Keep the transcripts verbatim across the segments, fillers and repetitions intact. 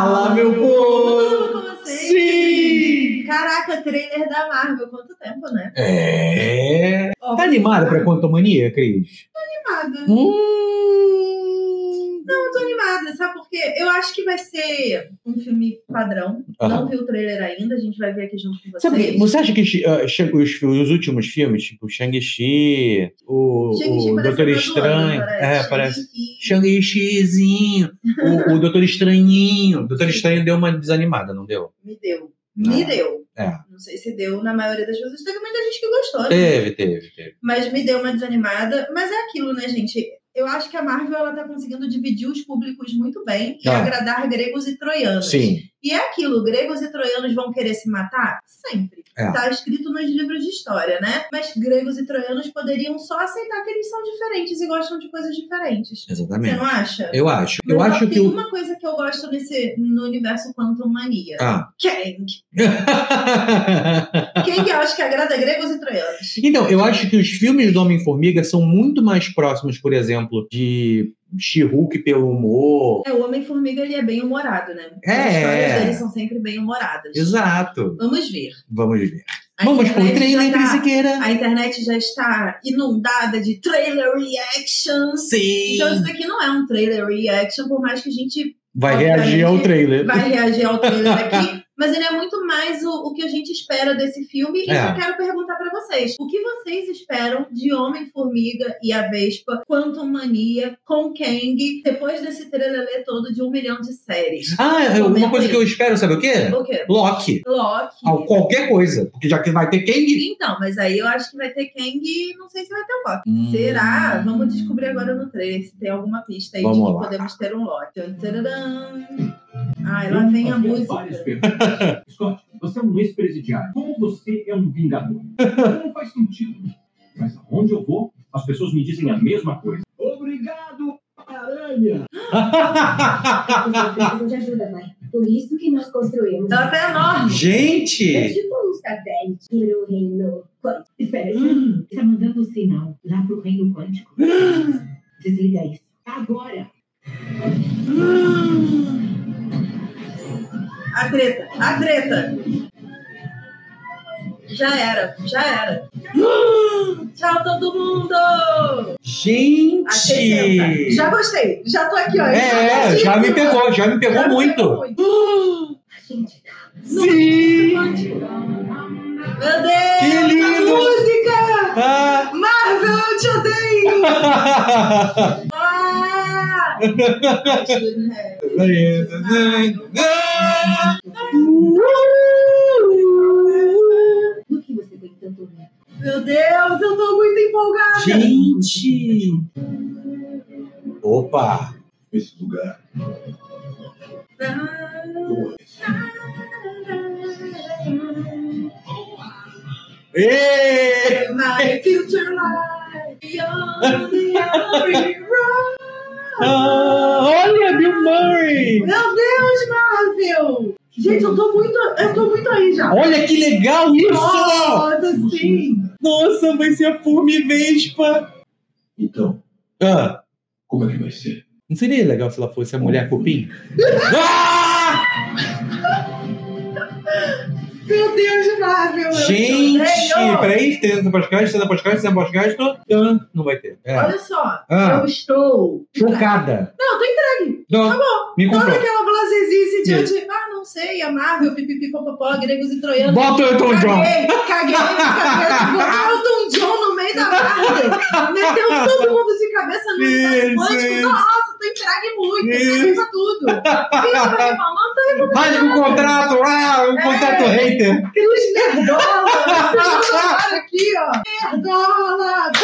Fala, meu povo! Com vocês. Sim! Caraca, trailer da Marvel, quanto tempo, né? É. Ó, Tá animada pra Quantumania, Cris? animada. Hum. Não, eu tô animada, sabe por quê? Eu acho que vai ser um filme padrão. Aham. Não vi o trailer ainda, a gente vai ver aqui junto com vocês. Sabe por quê? Você acha que uh, os, os últimos filmes, tipo Shang-Chi, o, Shang-Chi o parece Doutor que tá Estranho, zoando, é, parece. parece Shang-Chizinho, o, o Doutor Estranhinho, o Doutor Sim. Estranho deu uma desanimada, não deu? Me deu. Me Ah. deu. É. Não sei se deu na maioria das pessoas. Teve muita gente que gostou, né? Teve, teve, teve. Mas me deu uma desanimada. Mas é aquilo, né, gente? Eu acho que a Marvel ela tá conseguindo dividir os públicos muito bem e Ah. agradar gregos e troianos. Sim. E é aquilo, gregos e troianos vão querer se matar? Sempre. É. Tá escrito nos livros de história, né? Mas gregos e troianos poderiam só aceitar que eles são diferentes e gostam de coisas diferentes. Exatamente. Você não acha? Eu acho. Mas Eu só acho tem que o... uma coisa que eu gosto nesse, no universo Quantum Mania. Ah. Kang. Kang eu acho que agrada gregos e troianos. Então, eu acho que os filmes do Homem-Formiga são muito mais próximos, por exemplo, de She-Hulk pelo humor. É, o Homem-Formiga ele é bem humorado, né? É. As histórias dele são sempre bem humoradas. Exato. Vamos ver. Vamos ver. A Vamos pro internet trailer, já tá- Siqueira. A internet já está inundada de trailer reactions. Sim. Então isso daqui não é um trailer reaction, por mais que a gente Vai obviamente, reagir ao trailer. vai reagir ao trailer aqui. Mas ele é muito mais o, o que a gente espera desse filme. E É. eu quero perguntar pra vocês. O que vocês esperam de Homem-Formiga e a Vespa, Quantum Mania, com Kang, depois desse trailer todo de um milhão de séries? Ah, Comenta uma coisa aí. que eu espero, sabe o quê? O quê? Loki. Loki. Ah, qualquer coisa. Porque já que vai ter Kang. Então, mas aí eu acho que vai ter Kang e não sei se vai ter um Loki. Hum. Será? Vamos descobrir agora no trailer se tem alguma pista aí Vamos de que lá. podemos ter um Loki. Tum, tararam. Ai, lá vem a música. Scott, você é um ex-presidiário. Como você é um vingador? Não faz sentido. Mas aonde eu vou, as pessoas me dizem a mesma coisa. Obrigado, aranha! Precisam de ajuda, mãe. Por isso que nós construímos. Ela tá enorme. É Gente! tipo um satélite pro reino quântico. Espera aí, Hum. tá mandando um sinal lá pro reino quântico. Desliga isso. Agora. A treta, a treta. Já era, já era. Tchau, todo mundo! Achei Gente! sensa. Já gostei, já tô aqui, ó. É, já me pegou, já me pegou Já me muito. pegou muito. Gente, Sim! Meu Deus! Que lindo! A música! Ah! Marvel, eu te odeio! Ah! do que você tem tanto medo? Meu Deus, eu tô muito empolgada! Gente! Opa! Esse lugar. Ê! My future life beyond the every road. Ah, olha, Bill Murray! Meu Deus, Marvel! Gente, eu tô muito, eu tô muito aí já. Olha que legal isso! Nossa, sim! Nossa, vai ser a Formi-Vespa! Então, Ah, como é que vai ser? não seria legal se ela fosse a mulher cupim? Ah! Meu Deus, Marvel! eu Gente! te odeio. Peraí, tem podcast, tem podcast, tem podcast. Ah, não vai ter. É. Olha só, Ah. eu estou... Chocada. Não, eu tô entregue. Não, Tá bom. me Toda comprou. aquela blasezice de, de, ah, não sei, a Marvel, pipipipopopó, gregos e troianos. Bota o Elton John. Caguei, caguei na cabeça. Botou o Elton John no meio da Marvel. Meteu todo mundo de cabeça no universo Isso, quântico. isso. Nossa, tô entregue muito. Isso. Entregue pra tudo. Quem tá reclamando, tá reclamando. Rasga o contrato, ah, o contrato hater. Cris Nerdola. Você aqui, ó. Nerdola.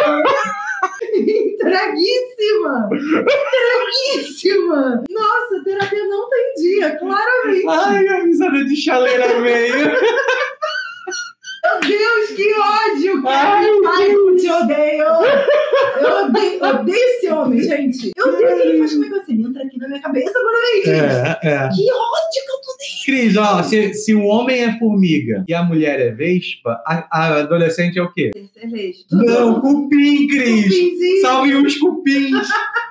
Entreguíssima. Entreguíssima. Nossa, a terapia não tem dia, claramente. Ai, a risada de chaleira veio. Meu Deus, que ódio! Ai, Kevin meu Feige, te odeio! Eu odeio, odeio esse homem, gente. Eu odeio que ele faz como é que você entra aqui na minha cabeça quando vem, gente. É, é. Que ódio que eu tô dentro! Cris, ó, se, se o homem é formiga e a mulher é vespa, a, a adolescente é o quê? Cerveja. Não, cupim, Cris! Cupinzinho. Salve os cupins!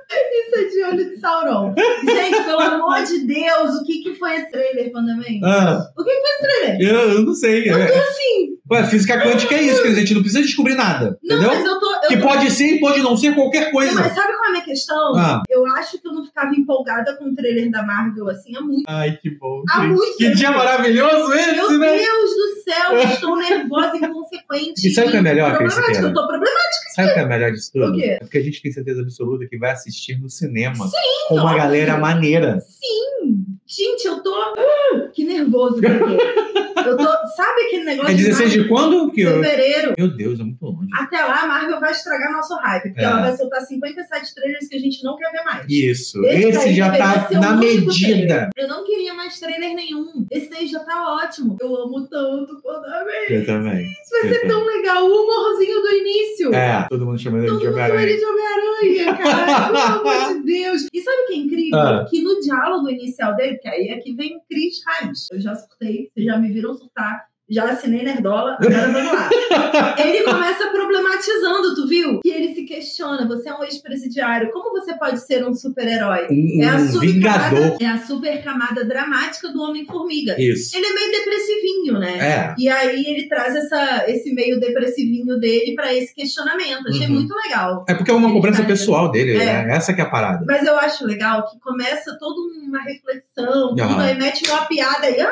Isso é de olho de Sauron. Gente, pelo amor de Deus, o que, que foi esse trailer, Pandamento? Ah, O que, que foi esse trailer? eu, eu não sei. Eu É. tô assim. Ué, física quântica é isso, quer dizer, a gente não precisa descobrir nada, Não, entendeu? mas eu tô. Eu Que tô... pode ser e pode não ser qualquer coisa. Não, mas sabe qual é a minha questão? Ah. Eu acho que eu não ficava empolgada com o trailer da Marvel assim há muito. Ai, que bom. Há gente. muito Que tempo. dia maravilhoso esse, Meu né? Deus do céu, eu estou nervosa e inconsequente. E sabe o que é melhor, Problemática, Cris? eu tô problemática. Sabe o que é melhor disso tudo? O quê? É porque a gente tem certeza absoluta que vai assistir no cinema. Sim, com uma óbvio. galera maneira. Sim. Gente, eu tô... Ah, que nervoso que eu tô. Eu tô... Sabe aquele negócio É dezesseis de de quando? Que eu... fevereiro? Meu Deus, é muito longe. Até lá, a Marvel vai estragar nosso hype. Porque É. ela vai soltar cinquenta e sete trailers que a gente não quer ver mais. Isso. Esse Esse daí já vai tá ser o na único medida. trailer. Eu não queria mais trailer nenhum. Esse daí já tá ótimo. Eu amo tanto Pandamento. Eu também. Isso vai Eu ser tão legal. O humorzinho do início. É, todo mundo chamando ele Todo de mundo chama Homem-Aranha. ele de Homem-Aranha, cara. Pelo amor de Deus. E sabe o que é incrível? Ah. Que no diálogo inicial dele, que aí é que vem Chris Hines. Eu já surtei, vocês já me viram surtar. Já assinei Nerdola, agora vamos lá. Ele começa problematizando, tu viu? Que ele se questiona, você é um ex-presidiário, como você pode ser um super-herói? Um, É a um super vingador. camada, é a super camada dramática do Homem-Formiga. Isso. Ele é meio depressivinho, né? É. E aí ele traz essa, esse meio depressivinho dele pra esse questionamento. Achei Uhum. muito legal. É porque é uma Ele cobrança faz- pessoal dele, É. né? Essa que é a parada. Mas eu acho legal que começa toda uma reflexão, tudo, Aham. aí mete uma piada e...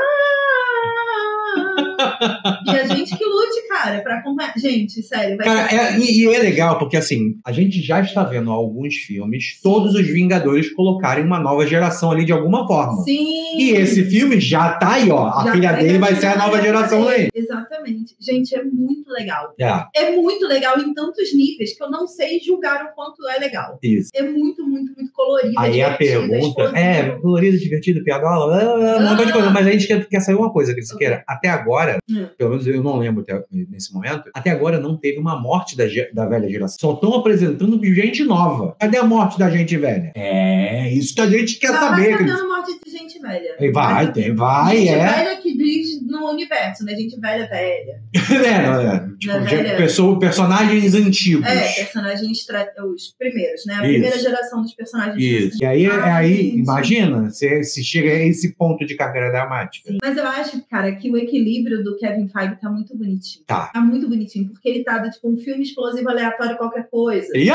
Ah! E a gente que lute, cara, pra acompanhar. Gente, sério, vai Cara, ser... é- e, e é legal porque, assim, a gente já está vendo alguns filmes, todos os Vingadores colocarem uma nova geração ali de alguma forma. Sim! E esse filme já tá aí, ó. A Já filha pega dele vai ser a nova geração aí. Exatamente. Gente, é muito legal. É, É muito legal em tantos níveis que eu não sei julgar o quanto é legal. isso. É muito, muito, muito colorido. Aí a divertido, pergunta explosivo. é colorido, divertido, piadola, blá, blá, blá, um montão de coisa. Mas a gente quer, quer saber uma coisa, Cris Siqueira. Até agora, Hum. pelo menos eu não lembro até, nesse momento, até agora não teve uma morte da, ge- da velha geração. Só estão apresentando gente nova. Cadê a morte da gente velha? É, isso que a gente quer Só saber, vai Cris. tendo morte de gente velha. E vai, tem, vai, gente é. velha que diz no universo, né? Gente velha, velha. É, não, é. Tipo, Não, de- velha. pessoa- personagens antigos. É, personagens, tra... os primeiros, né? A Isso. primeira geração dos personagens. Isso. E aí, Ai, aí gente. imagina, se, se chega a esse ponto de carreira dramática. Mas eu acho, cara, que o equilíbrio do Kevin Feige tá muito bonitinho. Tá. Tá muito bonitinho, porque ele tá do tipo um filme explosivo aleatório, qualquer coisa. E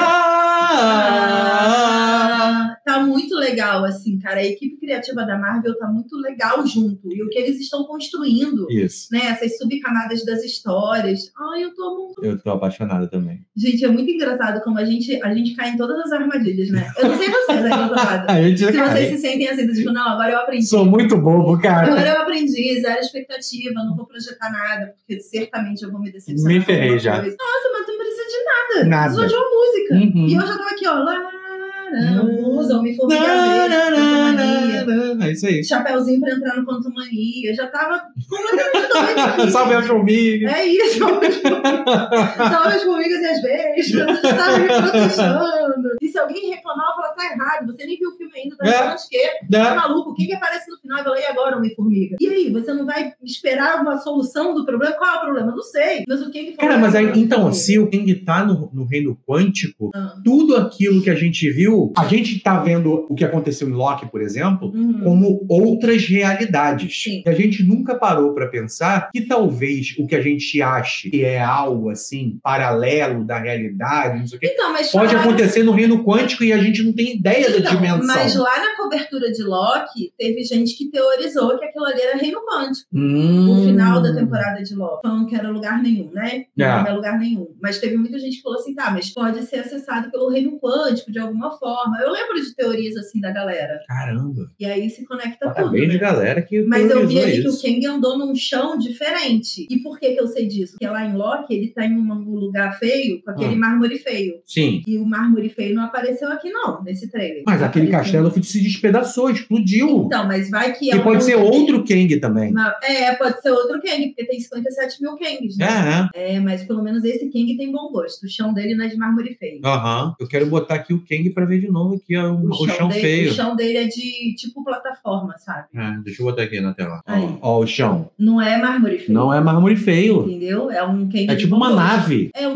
ah! Ah, tá muito legal, assim, cara. A equipe criativa da Marvel tá muito legal junto. E o que eles estão construindo, Isso. né? Essas subcamadas das histórias. Ai, eu tô muito. Eu tô apaixonada também. Gente, é muito engraçado como a gente, a gente cai em todas as armadilhas, né? Eu não sei vocês aí do outro lado. A gente, Se cara, vocês se sentem assim, do tipo, não, agora eu aprendi. sou muito bobo, cara. Agora eu aprendi, zero expectativa, não vou projetar nada, porque certamente eu vou me decepcionar. Me com ferrei alguma já. coisa. Nossa, mas tu não precisa de nada. Nada. Só de uma música. Uhum. E eu já tava aqui, ó. Musa, me formiga Não, verde, não, não, Quantumania. não, não. É isso aí. Chapeuzinho pra entrar no Quantumania. Já tava completamente doida. Salve a formiga. É isso, salve as formigas. Salve as formigas e as bestas. Eu já tava me protestando. E se alguém reclamar, eu falo, tá errado. Você nem viu o filme ainda, tá É. achando que tá Né? maluco. Quem que aparece no final e fala, e agora, Homem-Formiga? E aí, você não vai esperar uma solução do problema? Qual é o problema? Não sei. Mas o que que Cara, mas aí, Homem-Formiga? então, se o Kang tá no, no reino quântico, Ah. tudo aquilo que a gente viu, a gente tá vendo o que aconteceu em Loki, por exemplo, Uhum. como outras realidades. Sim. E a gente nunca parou pra pensar que talvez o que a gente ache que é algo assim, paralelo da realidade, não sei o quê, Então, mas pode falaram- acontecer no reino quântico e a gente não tem ideia da Então, dimensão. mas lá na cobertura de Loki, teve gente que teorizou que aquilo ali era reino quântico. Hum. No final da temporada de Loki. Falando que era lugar nenhum, né? Não É. era lugar nenhum. Mas teve muita gente que falou assim, tá, mas pode ser acessado pelo reino quântico de alguma forma. Eu lembro de teorias assim da galera. Caramba. E aí se conecta tudo, Parabéns, né? galera, que Mas eu vi teorizou ali isso. que o Kang andou num chão diferente. E por que que eu sei disso? Porque lá em Loki, ele tá em um lugar feio, com aquele Ah. mármore feio. Sim. E o mármore feio não apareceu aqui não, nesse trailer. Mas Não aquele apareceu. castelo se despedaçou, explodiu. Então, mas vai que é E pode um- ser outro Kang também. Uma- É, pode ser outro Kang, porque tem cinquenta e sete mil Kangs, né? É, é. É, mas pelo menos esse Kang tem bom gosto. O chão dele não é de mármore feio. Aham. Eu quero botar aqui o Kang pra ver de novo aqui ó, o, o chão dele, feio. o chão dele é de tipo plataforma, sabe? É, deixa eu botar aqui na tela. Ó, Aí. ó, o chão. Não é mármore feio. Não é mármore feio. Entendeu? É um Kang É de tipo bom uma gosto. nave. É um bom.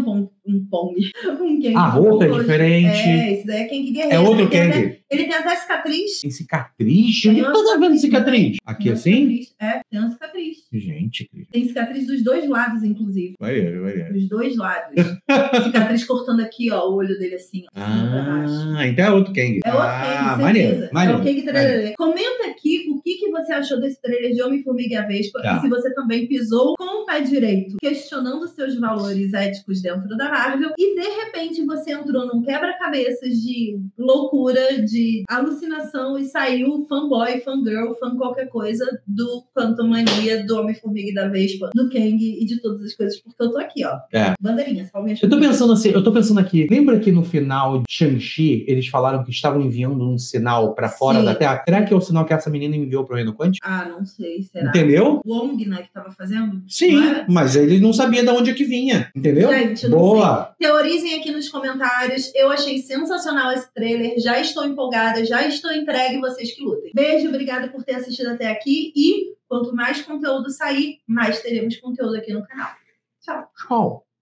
um Pong. Um Kang A roupa é roxo. diferente. É, esse daí é Kang Guerreiro. É outro ele tem Kang. até- Ele tem até cicatriz. Tem cicatriz? Tem Onde uma tá vendo cicatriz. cicatriz? Aqui Tem uma assim? cicatriz. É, tem uma cicatriz. Gente, Cris. Tem cicatriz dos dois lados, inclusive. Vai, vai. Dos dois lados. Cicatriz cortando aqui, ó, o olho dele assim, ó, assim pra baixo. Ah, então é outro Kang. É o ah, Kang, maneiro, certeza. maneiro. É o Kang trailer. Comenta aqui o que, que você achou desse trailer de Homem-Formiga e a Vespa. Tá. E se você também pisou com o pé direito, questionando seus valores éticos dentro da Marvel. E de repente você entrou num quebra-cabeças de loucura, de alucinação e saiu fanboy, fangirl, fan qualquer coisa do Quantumania, do Homem-Formiga e da Vespa, do Kang e de todas as coisas. Porque eu tô aqui, ó. É. Bandeirinhas, palminhas. Eu tô pensando assim, eu tô pensando aqui, lembra que no final de Shang-Chi, eles falaram que estavam enviando um sinal pra fora Sim. da Terra? Será que é o sinal que essa menina enviou pro Reino Quântico? Ah, não sei, será? Entendeu? O Wong, né, que tava fazendo? Sim, Não é? mas ele não sabia de onde é que vinha, entendeu? Gente, eu não Boa! Teorizem aqui nos comentários. Eu achei sensacional esse trailer. Já estou empolgada, já estou entregue. Vocês que lutem. Beijo, obrigada por ter assistido até aqui. E quanto mais conteúdo sair, mais teremos conteúdo aqui no canal. Tchau. Tchau!